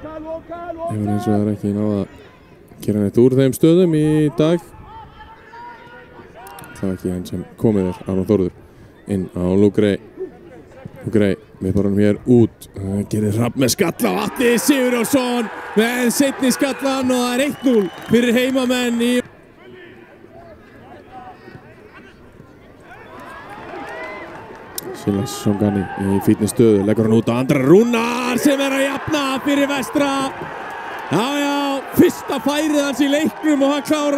Hefur eins og það ekki náða að gera neitt úr þeim stöðum í dag. Það var ekki hann sem komið Aron Þórður inn á Luke Ray. Luke Ray við borum hér út. Það gerir Hrafn með skalla og Atli Sigurjónsson með seinni skallan og það er 1-0 fyrir heimamenn í Silas Songani í fínni stöðu, leggur hann út á Andra Rúnar sem er að jafna fyrir Vestra. Já, fyrsta færið hans í leiknum og hann klárar.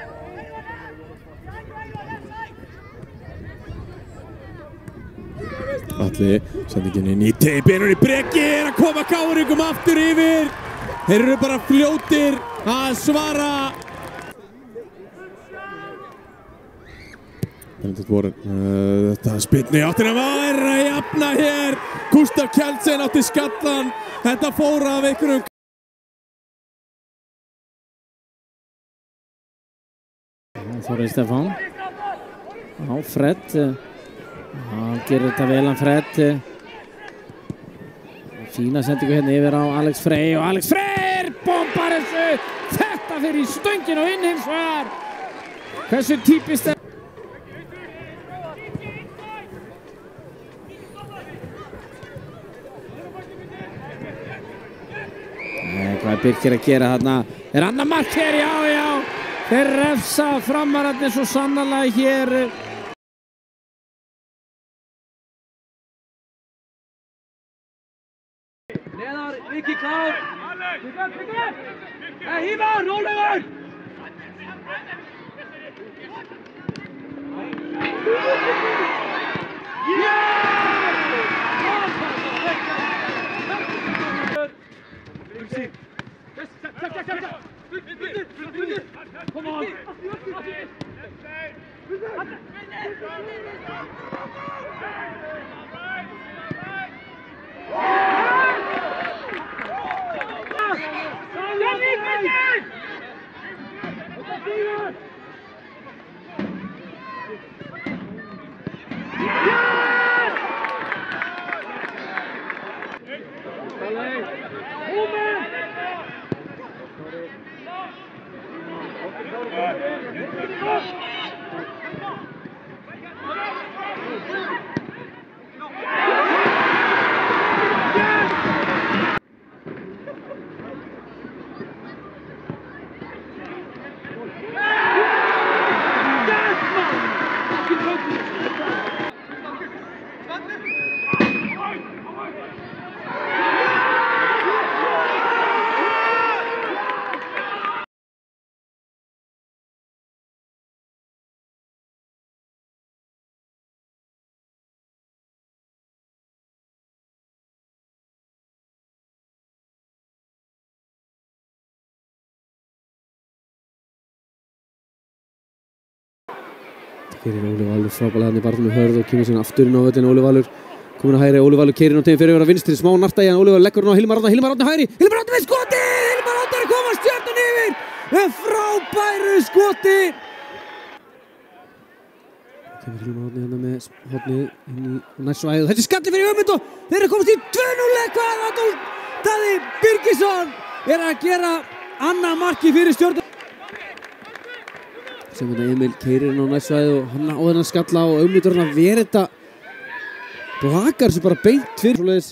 Atli sendingin inn í teipinur í Breki, er að koma Káringum aftur yfir. Þeir eru bara fljótir að svara. Þetta spilni áttina var að jafna hér. Gustaf Kjeldsen átti skallan. Þetta fór af einhverjum. Þorri Stefán á Fred. Hann gerir þetta vel hann Fred. Fína sendingu hérna yfir á Alex Frey og Alex Freyr bombar þessu. Þetta fyrir í stöngin og inn hins vegar. Hversu típist er hvað er Birkir að gera þarna? Er annað mark hér? Já. Þeir refsa framararnir svo sannarlega hér. Neðar, Viki klár. Hívar, Ólafur. Come on. Keirir Óli Valur frábælega hann í barnum hörð og kemur síðan aftur inn á völlinn. Óli Valur komin að hægri, Óli Valur keirir á teginn fyrir yfir að vinstri, smá narta í hann. Óli Valur leggur hann á Hilmar Árna hægri, Hilmar Árna með skoti! Hilmar Árna er að koma Stjörnan yfir með frábæru skoti! Kemur Hilmar Árna hérna með hornið inn í nærsvæðið. Þetta er skalli fyrir Ömund og þeir eru komast í 2-0 eitthvað. Adolf Daði Birgisson er að gera annað marki fyrir Stjörnan. Sem hérna Emil keirir inn á nærsvæðið og hann á þennan skalla og Ögmundur hann að vera þetta blakar þessu bara beint fyrir svoleiðis.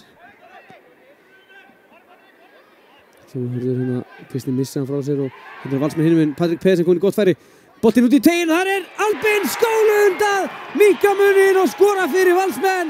Svo hörður hérna Kristinn missa hann frá sér og hérna er Valsmenn hinum en Patrik Pedersen komin í gott færi. Boltinn út í teginn, þar er Albin Skólund að minnka muninn og skora fyrir Valsmenn.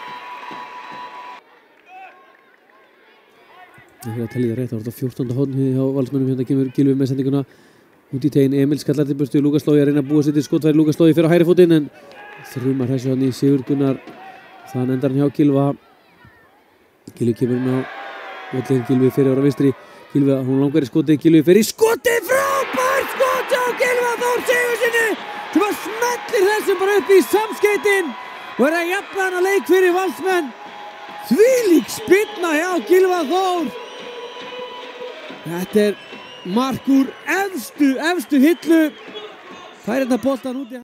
Það er að telja rétt, það var þetta 14. hornið hjá Valsmennum. Hérna kemur Gylfi með sendinguna út í teginn. Emil skallar til burtu, Lukas Logi að reyna að búa sér til skotfæri. Lukas Logi fyrir á hægri fótinn en þrjumar þessu hann í Sigurð Gunnar. Þann endar hann hjá Gylfa. Gylfi kemur hann á völlinn, Gylfi fyrir ára vinstri. Gylfi, hún langar í skoti, Gylfi fyrir í skoti, frábært skoti á Gylfa Þór Sigurðssyni sem að smellir þessum bara upp í samskeytin og er að jafna hana leik fyrir Valsmenn. Þvílík spyrna hjá Gylfa Þór. Þetta er mark úr efstu hillu. Fær þetta boltan út í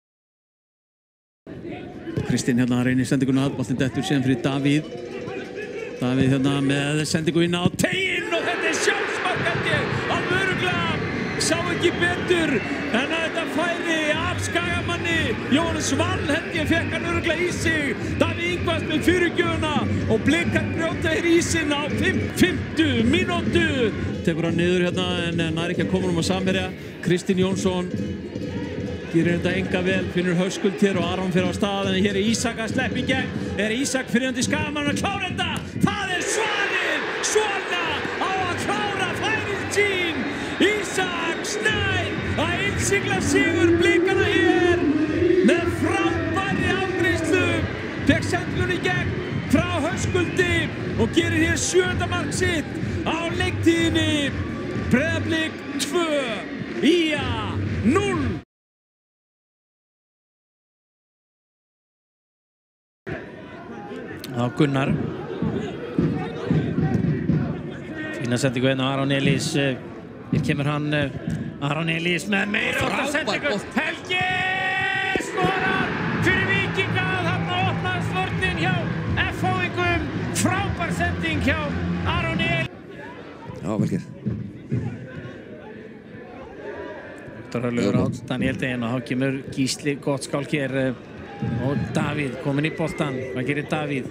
Kristinn hérna reynir sendinguna að boltinn dettur síðan fyrir Davíð. Davíð hérna með sendingu inn á teiginn og þetta sjálfsmark held ég, alveg örugglega, sá ekki betur en að þetta færi af Skagamanni. Jóhannes Vall held ég fekk hann örugglega í sig. Davíð Ingvars með fyrirgjöfuna og Blikar brjóta hér ísinn á 50 mínútu. Tekur hann niður hérna en nær ekki að koma á samherja. Kristinn Jónsson gerir þetta enga vel, finnur Höskuld hér og Aron fyrir á stað, en hér er Ísak að sleppa í gegn. Ísak fyrir Skagamann að klára þetta. Það Svanir, svona á að klára færin sín. Ísak Snær að innsigla sigur Blikana hér með frábæri afgreiðslu. Fékk sendingunni í gegn frá Höskuldi og gerir hér 7. mark sitt á leiktíðinni. Breiðablik 2, ÍA 0. Á Gunnar. Fína sendingu hérna á Aron Elís. Hér kemur hann, Aron Elís með meira áttar sendingu. Helgi skorar fyrir Víkinga. Þarna opnaðist vörnin hjá FH-ingum. Frábær sending hjá Aron Elís. Já, vel gert. Viktor Örlygur á Daniel Degin og þá kemur Gísli gott skálk hér. Og Davíð kominn í boltan. Hvað gerir Davíð?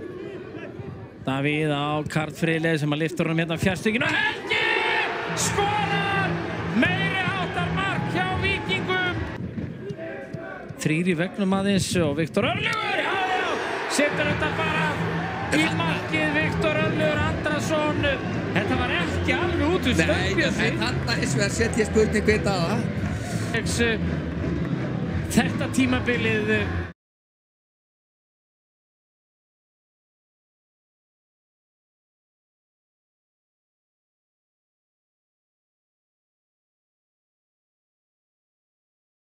Davíð á Karl Friðleif sem að lyftur honum hérna fjarstönginu. Helgi skorar! Meiri háttar mark hjá Víkingum. 3 í vegnum aðeins og Viktor Örlygur, já, setur þetta bara í markið. Viktor Örlygur Andrason. Þetta var ekki alveg út úr stöðbjössi. Nei, þarna hins vegar setja ég spurning hvita á það. Þetta tímabilið